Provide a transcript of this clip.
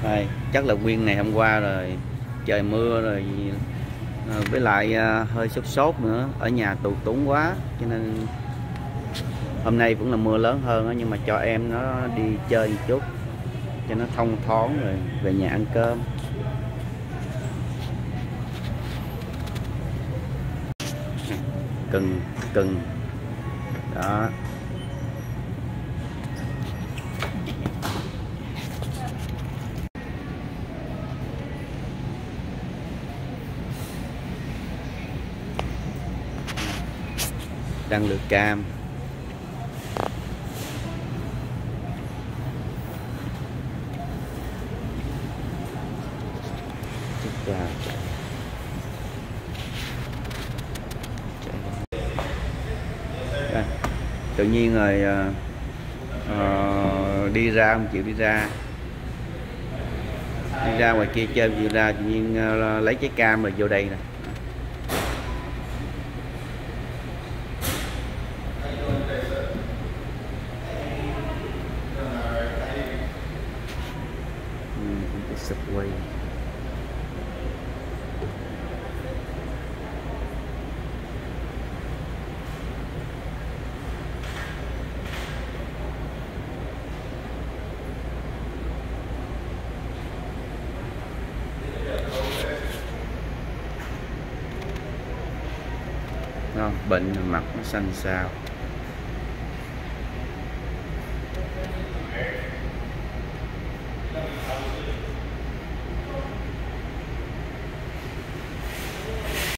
Đây, chắc là nguyên ngày hôm qua rồi trời mưa rồi, với lại hơi sốt nữa, ở nhà tù túng quá cho nên hôm nay vẫn là mưa lớn hơn đó, nhưng mà cho em nó đi chơi một chút cho nó thông thoáng rồi về nhà ăn cơm. Cưng cưng đó. Đang lựa cam. Tự nhiên rồi đi ra không chịu đi ra ngoài kia chơi, chịu ra tự nhiên lấy trái cam rồi vô đây nè. Subway. Bệnh mặt nó xanh xao.